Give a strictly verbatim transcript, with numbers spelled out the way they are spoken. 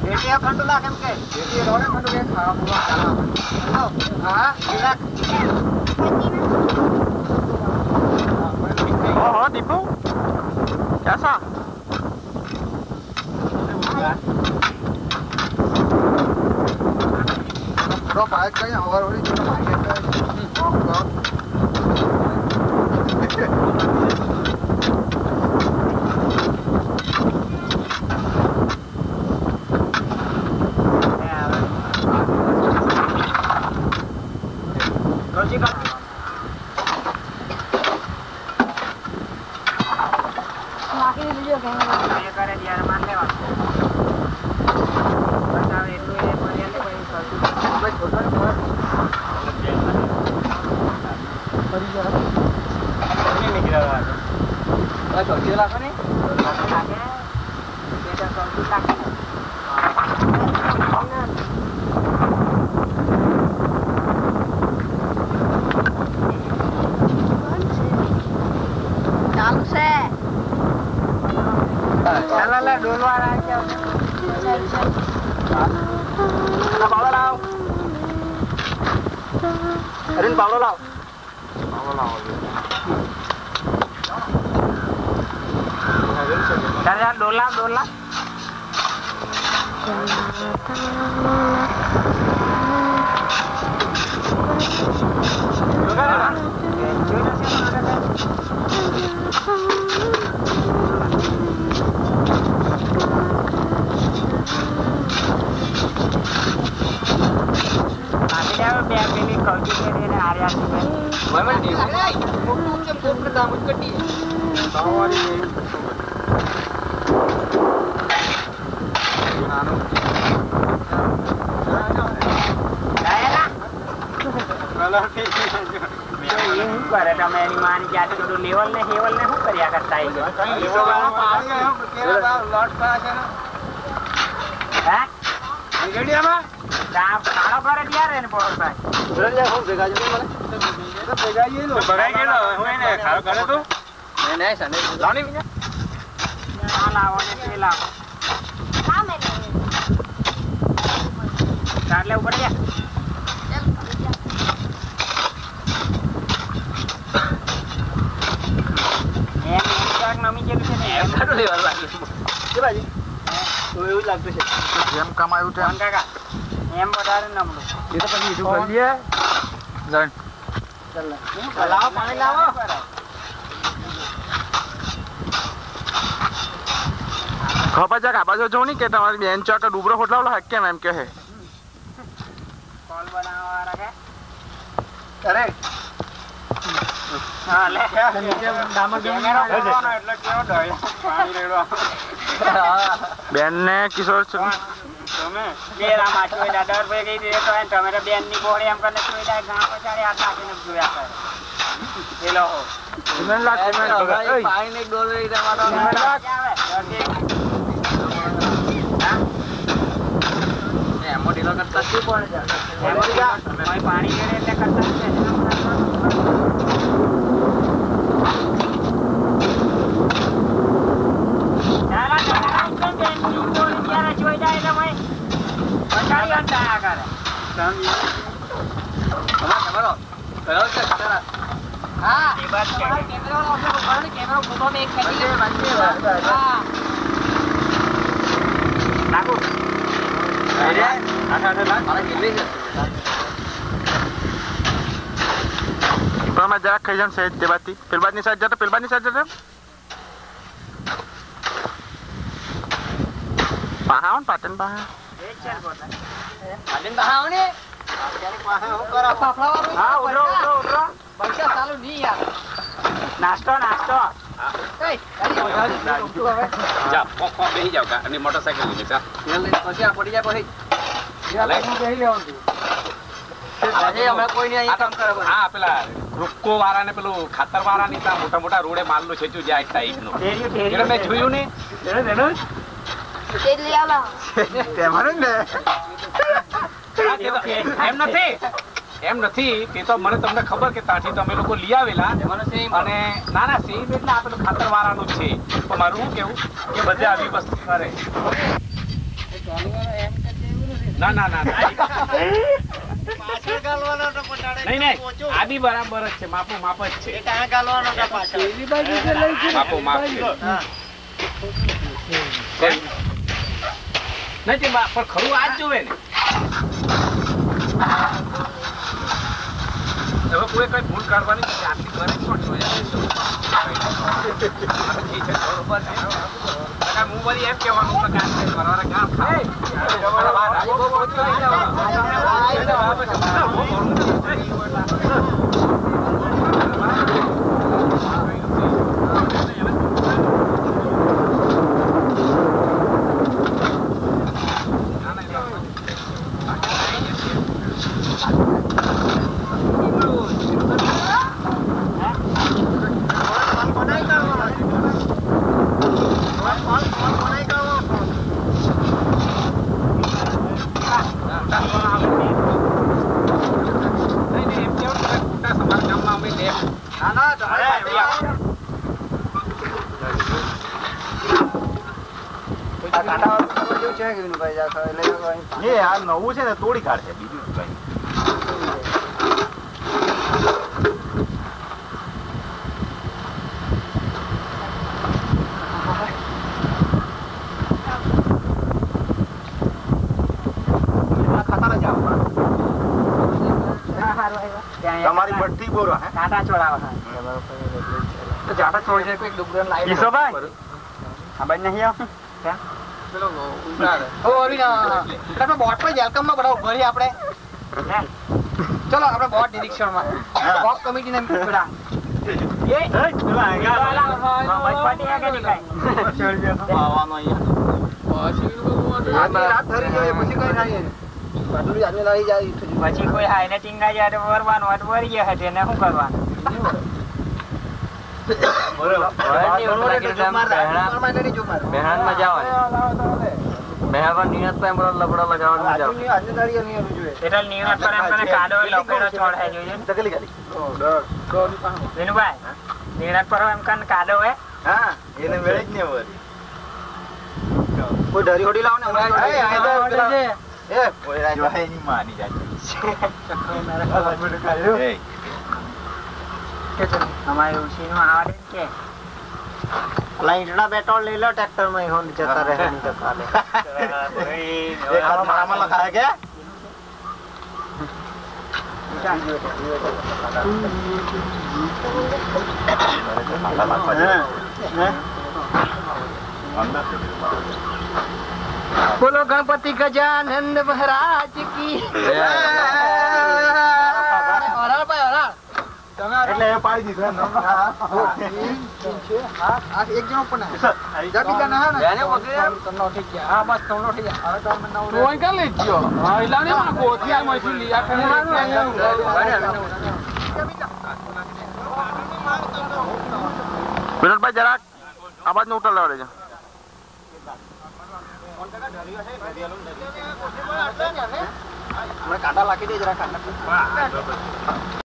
બેટી ખંડુ લાખ એમ કે બેટી રોડે ખંડુ કે ખાવા પૂરા ચાલો હા ઈલા ઓહો દીપુ कैसा तो बाइक कहीं और वाली जो मार्केट है रोजी का बाकी वीडियो कहेंगे ये करे यार मान ले बात बताओ ये तो ये पर ये भाई बस छोटा पर बड़ी जगह नहीं निकल रहा है बस छोटे लाख नहीं आगे ये तो छोटे लाख चालू से चला ले डोलवा रहा है क्या चल चल ना पावला लाव अरे पावला लाव पावला लाव चल यार डोला डोला लेवल ने हेवल ने શું કર્યા કરતા હે ગડિયામાં તાળો કરે ત્યારે ને પોર ભાઈ રે હું ભેગા જો મને તો ભેગા ઈ લો ભગાઈ ગયો હું એને ખારો કરે તો નહીં નહીં સને લાવની બીજા આ લાવો ને તે લાવો काम है કાઢ લે ઉપર ગયા એમ કાક નમી ગયું છે ને એમ કાઢો લેવા લાગે કે બાજી તો એવું લાગતું છે જેમ કમાયું છે કાકા એમ વધારે નમડું એ તો પછી ઈડું કરી લે જણ ચાલ લાવો પાણી લાવો ખબર છે આ બાજુ જો ની કે તમારી બેન ચોક ડુબરો હોટલાવલો હક કેમ એમ કે હે કોલ બનાવવા રાખે અરે હા લે ડામર કેમેરો કરવાનો એટલે કેવો ડોય પાણી રેડો બેન ને કિશોર છે તમે બેરા માચો દાદર ભાઈ ગઈ દે તો એમ તમારે બેન ની બોડી એમ કરીને જોઈ જાય ગાં પછાડી હાથ નાખીને જોયા કરે એલો હો સિમેન્ટ લાગ સિમેન્ટ બગા પાણી ને ડોલ રહી જવાનો આવે એ મોટીલો કરતા શું કોણ છે મોટી પાણી ગળે એટલે કરતા છે જરા ખાઈ જાઉં સહેજ તે બાજથી પેલબાજની સાઈડ જતો પેલબાજની સાઈડ જતો પાહા ને પાટણ પાહા પાટણ પાહા ને હા ઉતરો ઉતરો ઉતરો પૈસા ચાલુ નહીં યાર નાસ્તો નાસ્તો જા પોપ પોપ બેહી જાવ કા અને મોટરસાઇકલ લઈ જા પછી આ પડી જાય પછી બેહી લેવાનું આજે અમે કોઈ નહીં અહીં કામ કરે હા પેલા રૂપકો વાળા ને પેલું ખાતર વાળા ની તા મોટા મોટા રોડે માલનું છેચું જાય ટાઈપ નું એટલે મેં જોયું ને એને દેનો તે લઈ આવો તેમાં ને એમ નથી એમ નથી તે તો મને તમને ખબર કે ત્યાંથી તમે લોકો લઈ આવેલા અને ના ના સેમ એટલે આ પેલું ખાતર વાળાનું જ છે તો મારું શું કેવું કે બધે આવી વસ્તુ કરે ના ના ના ના. પાછળ ગાલવાનો તો પટાડે નહીં નહીં આ બી બરાબર જ છે માપો માપ જ છે એ કાં ગાલવાનો તો પાછળ પેલી બાજુ જે લઈ છે ને, માપો માપ પેલી છે. બાજુ. હા કેમ? નથી બા- પણ ખરું આ જ જોવે ને હવે કોઈ કઈ ભૂલ કાઢવાની નથી. આટલી કરે કોણ જોયા હું વળી એમ કહેવાનું કે ગામ છે, મારા ગામ ખાય. એ આ નવું છે ને તોડી કાઢશે બીજું શું કઈ તમારી બટ્ટી બોરો હે કાંટા છોડાવે તો જાડા છોડ છે કોઈ ડુંગર લાઈટ કિશોરભાઈ આ બાજુ નહીં આવ પેલો ઉડાડે. ઓ અરીના આપણે બોટ પર વેલકમ માં બધા ઉભરી આપણે ચલો આપણે બોટ નિરીક્ષણમાં બોટ કમિટીને પેલા એ આવવાનો પછી કોઈ હાઈને ટીંગા જાય તો વરવાનું હોય તો વરી ગયા છે એને શું કરવાનું કોઈ ડરી હોડી લાવો ને એ કોઈ રાજવાઈ ની માની જાય અમારે ઉછી નું આવે કે લાઈટના પેટ્રોલ લઈ લો ટ્રેક્ટર માં હોન જતા રહે નહીં તો કાલે એક હાથ મારામાં લખાય કે બોલો ગણપતિ ગજાનંદ મહારાજ કી હરાળ ભાઈ હરાળ એટલે એ પાડી દીધું એક જણો પણ જબી ના ને એને વગર તમને ઉઠી ગયા હા બસ તમને ઉઠી ગયા હવે તો મને નવ રોઈ કા લઈ ગયો હા એલા ને મને ગોથિયા માંથી લીયા કે વિનોદભાઈ જરાક આવાજ નો ઉતાર લાવડે છે કાંટા લાગી દે જરા કાંટા